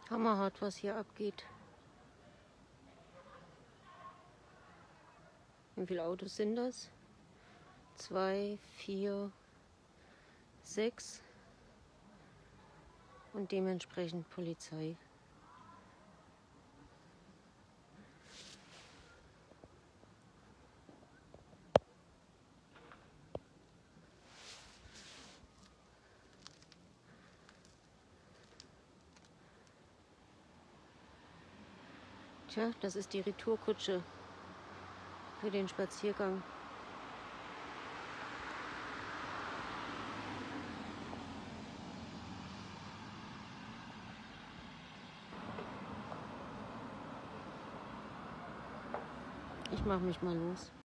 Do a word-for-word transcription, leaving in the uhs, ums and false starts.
Hammerhart, was hier abgeht. Wie viele Autos sind das? Zwei, vier, sechs und dementsprechend Polizei. Tja, das ist die Retourkutsche für den Spaziergang. Ich mache mich mal los.